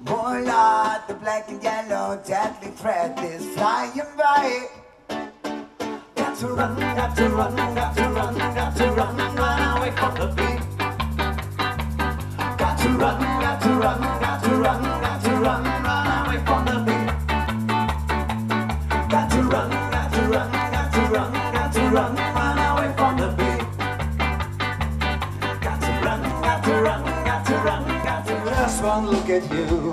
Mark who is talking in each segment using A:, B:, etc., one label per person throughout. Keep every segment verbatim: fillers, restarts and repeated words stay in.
A: Oh Lord, the black and yellow deadly threat is flying by. Got to run, got to run, got to run, got to run, run away from the beat. Got to run, got to run, got to run, got to run, run away from the beat. Got to run, got to run, got to run, got to run, run away from the beat. Got to run, got to run, got to run, got to run. Just one look at you,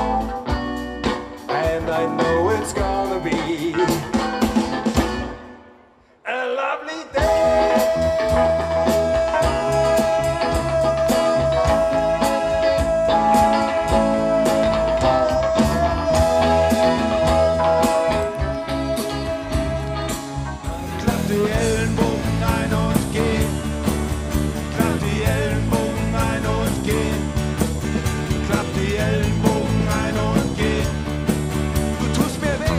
A: and I know it's gonna be a lovely day. Klapp die Ellenbogen ein und geh. Klapp die Ellenbogen ein und geh. Klapp die Ellenbogen ein und geh. Du tust mir weh.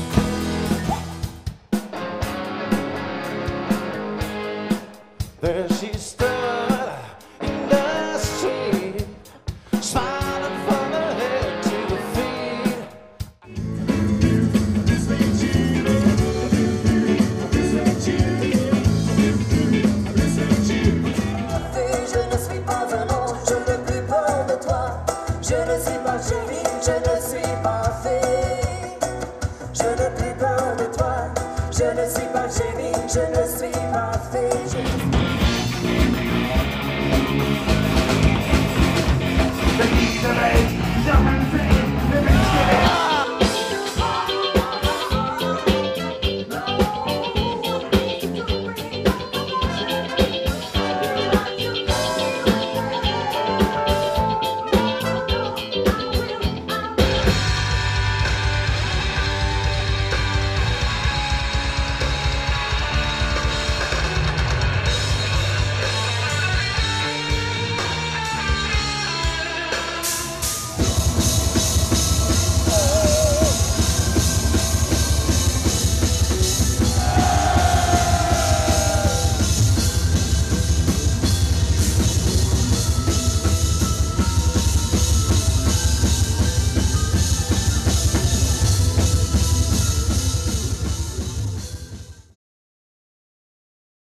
A: There she stood in the street, smiling from her head to the feet.
B: Je ne suis pas un ange, je n'ai plus peur de toi. Je ne suis pas gêné.